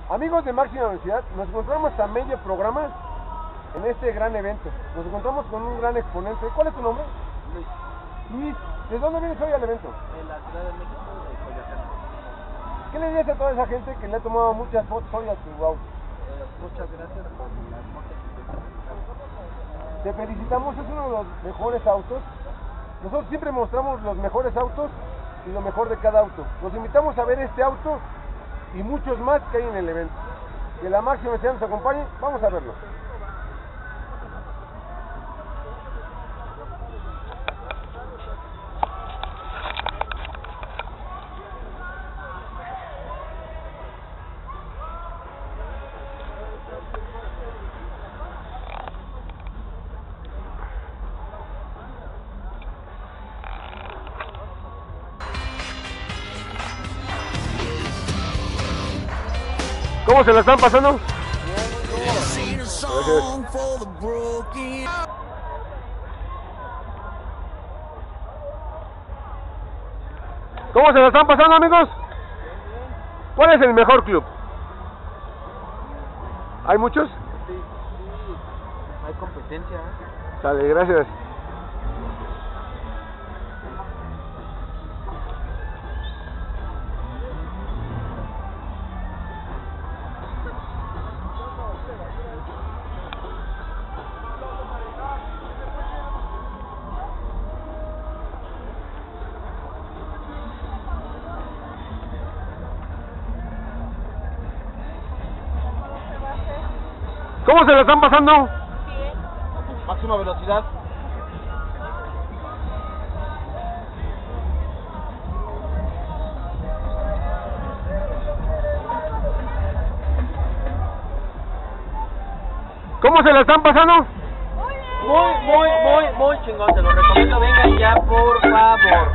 Amigos de Máxima Velocidad, nos encontramos a medio programa en este gran evento. Nos encontramos con un gran exponente. ¿Cuál es tu nombre? Luis. Luis, ¿de dónde vienes hoy al evento? De la Ciudad de México, de Coyoacán. ¿Qué le dirías a toda esa gente que le ha tomado muchas fotos hoy a tu auto? Muchas gracias por las fotos que te Te felicitamos, es uno de los mejores autos. Nosotros siempre mostramos los mejores autos y lo mejor de cada auto. Los invitamos a ver este auto y muchos más que hay en el evento. Que la Máxima Velocidad nos acompañe, vamos a verlo. ¿Cómo se la están pasando? Gracias. ¿Cómo se la están pasando, amigos? ¿Cuál es el mejor club? ¿Hay muchos? Sí, hay competencia. Sale, gracias. ¿Cómo se la están pasando? Máxima velocidad. ¿Cómo se la están pasando? Muy chingón, te lo recomiendo, vengan ya, por favor.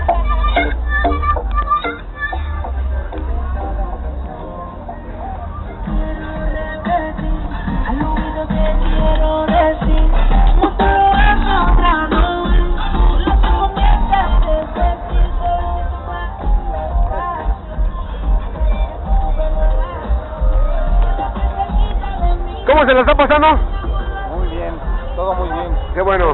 ¿Cómo se la está pasando? Muy bien, todo muy bien. Qué bueno.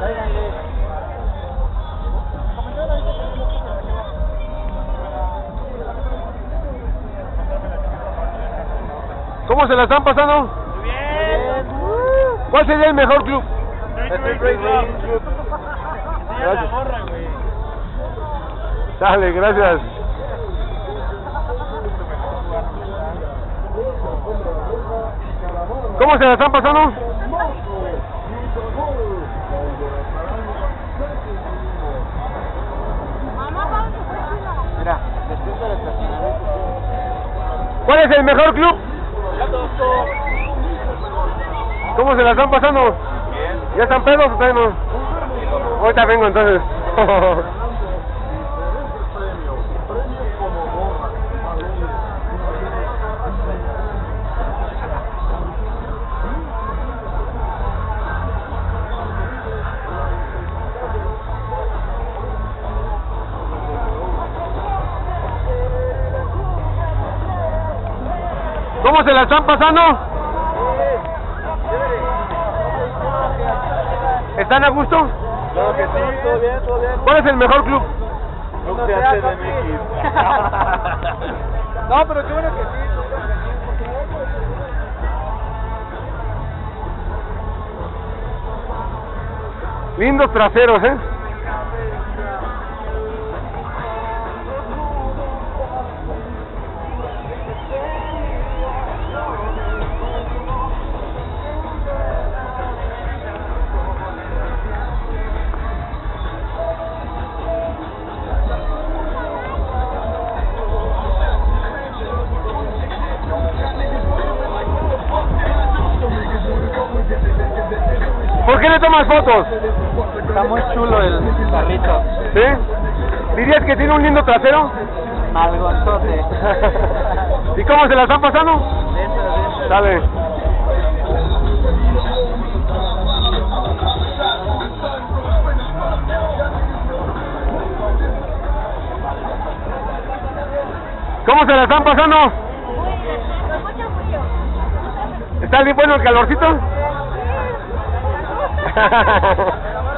¿Cómo se la están pasando? Muy bien. ¿Cuál sería el mejor club? Gracias. Dale, gracias. ¿Cómo se la están pasando? Mira, después del estacionamiento. ¿Cuál es el mejor club? ¿Cómo se la están pasando? Bien. ¿Ya están pedos o todavía no? Ahorita vengo entonces. ¿Cómo se la están pasando? ¿Están a gusto? Claro que sí, todo bien, todo bien. ¿Cuál es el mejor club? No seas CDMX. No, pero qué bueno que sí. Lindos traseros, ¿eh? ¿Por qué le tomas fotos? Está muy chulo el carrito. ¿Sí? ¿Dirías que tiene un lindo trasero? Malgonzote. ¿Y cómo se la están pasando? Dentro. Dale. ¿Cómo se la están pasando? Muy bien, con mucho ¿Está bien bueno el calorcito?